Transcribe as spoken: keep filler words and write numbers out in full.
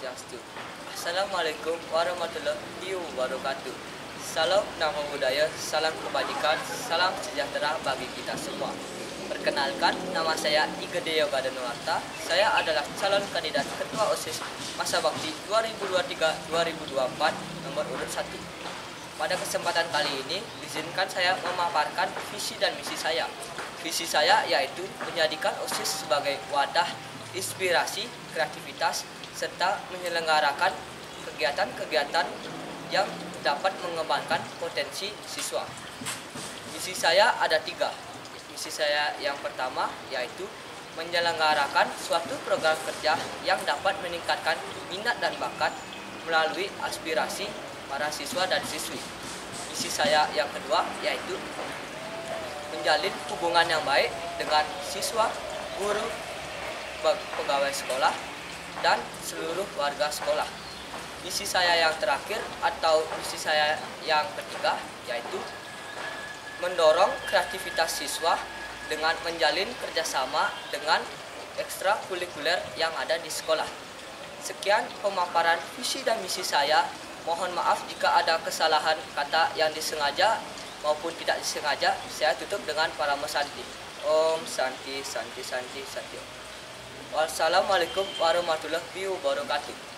Swastiastu. Assalamualaikum warahmatullahi wabarakatuh. Salam nama budaya, salam kebajikan, salam sejahtera bagi kita semua. Perkenalkan, nama saya Igede Yoga Danuarta. Saya adalah calon kandidat Ketua OSIS Masa Bakti dua ribu dua puluh tiga dua ribu dua puluh empat nomor urut satu. Pada kesempatan kali ini, izinkan saya memaparkan visi dan misi saya. Visi saya yaitu menjadikan OSIS sebagai wadah inspirasi, kreativitas, serta menyelenggarakan kegiatan-kegiatan yang dapat mengembangkan potensi siswa. Misi saya ada tiga. Misi saya yang pertama yaitu menyelenggarakan suatu program kerja yang dapat meningkatkan minat dan bakat melalui aspirasi para siswa dan siswi. Misi saya yang kedua yaitu menjalin hubungan yang baik dengan siswa, guru, pegawai sekolah, dan seluruh warga sekolah. Misi saya yang terakhir atau misi saya yang ketiga yaitu mendorong kreativitas siswa dengan menjalin kerjasama dengan ekstrakurikuler yang ada di sekolah. Sekian pemaparan visi dan misi saya. Mohon maaf jika ada kesalahan kata yang disengaja maupun tidak disengaja. Saya tutup dengan Parama Santi. Om Santi Santi Santi Santi. Wassalamualaikum warahmatullahi wabarakatuh.